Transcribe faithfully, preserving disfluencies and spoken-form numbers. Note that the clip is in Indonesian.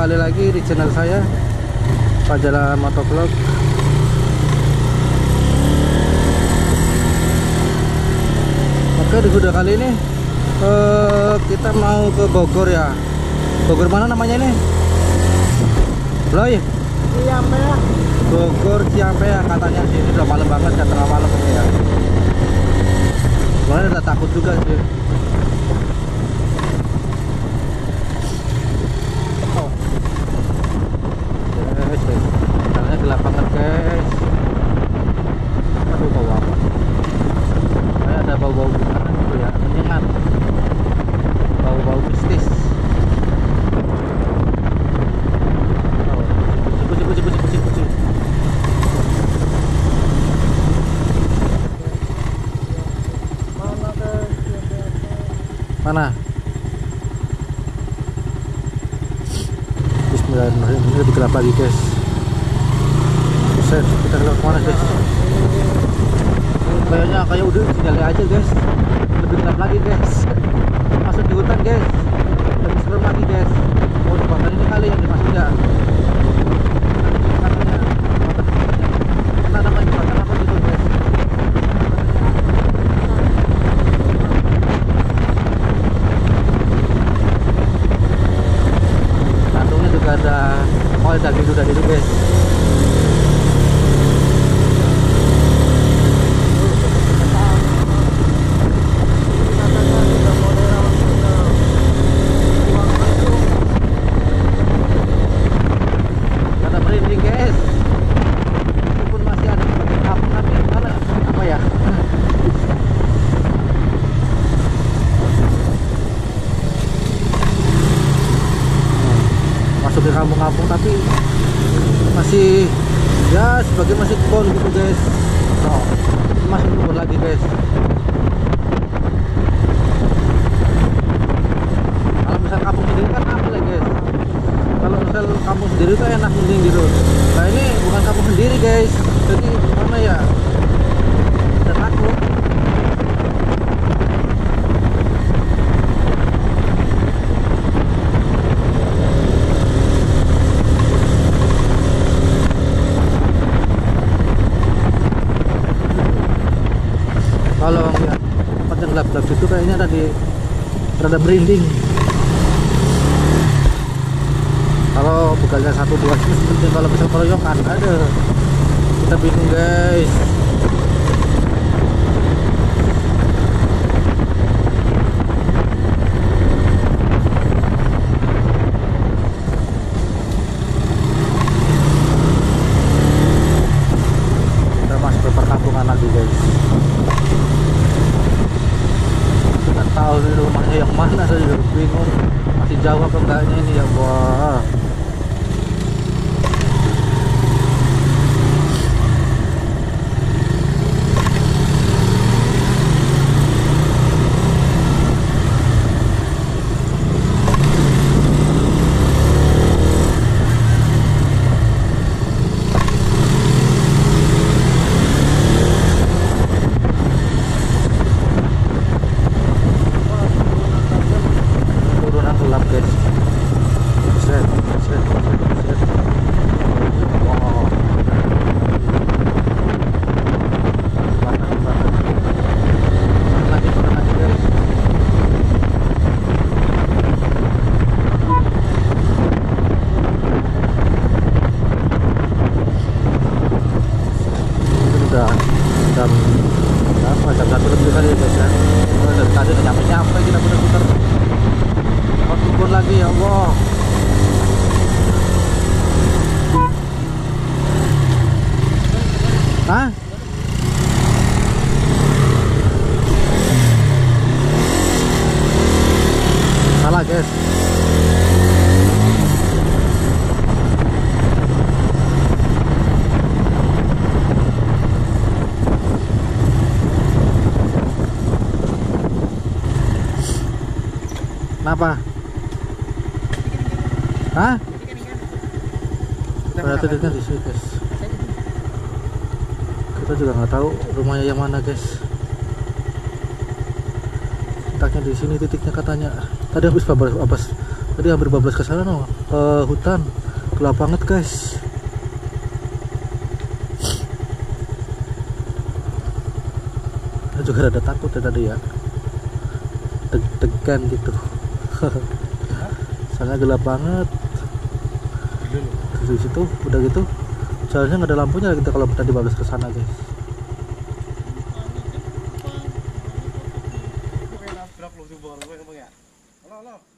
kembali lagi di channel saya Fajalan Motovlog. Oke, di video kali ini uh, kita mau ke Bogor ya. Bogor mana namanya ini? Bloy? Ciampea. Bogor Ciampea katanya sih. Ini udah malam banget ya, tengah malam ini ya. Soalnya udah takut juga sih. Jalannya gelap banget guys. Aduh, bau apa? Kayak ada bau-bau gimana gitu ya, menyengat. Bau-bau mistis. Oh, kucing, kucing, kucing, kucing, kucing. Mana? Bismillahirrahmanirrahim. Ini lebih gelap lagi guys. Buset, kita lewat mana guys? Kayaknya kayak udah sinyalnya aja guys. Lebih gelap lagi guys. Masuk di hutan guys. Lebih serem lagi guys. Oh, tebakan ini kali yang dimasuk ya. Katanya karena namanya tebakan apa gitu guys. Kantungnya juga ada. Oh, ada gitu dari itu guys. Masuk ke kampung-kampung tapi masih ya sebagai masih kebun gitu guys. Oh, masih kebun lagi guys. Kalau misal kampung sendiri kan apa ya guys? Kalau misal kampung sendiri tuh enak mending gitu. Nah ini bukan kampung sendiri guys. Jadi mana ya? Udah takut. Kalau ngeliat tempat yang gelap-gelap itu kayaknya tadi rada merinding. Kalau begalnya satu dua sih penting, kalau bisa keroyokan ada kita bingung guys. Kita masuk ke perkampungan lagi guys. Tahu ini rumahnya yang mana, saya juga bingung masih jauh apa enggaknya ini ya. Wah, gelap guys. Set, set, set, set. Wow. Batang, batang. Lagi, lagi guys. Ini udah jam apa? Jam satu lebih kali ya guys ya. Udah tadi udah nyampe-nyampe kita putar-putar. Turun lagi ya Allah. Hah? Salah guys. Kenapa? Hah? Ternyata dia di sini guys. Kita juga nggak tahu rumahnya yang mana guys. Letaknya di sini titiknya katanya. Tadi habis babas, babas Tadi hampir bablas ke sana no, ke hutan, gelap banget guys. Saya juga rada takut ya tadi ya, deg-degan gitu. Sana gelap banget. Di situ udah gitu, jalannya nggak ada lampunya kita kalau tadi bablas ke sana guys. Halo, halo.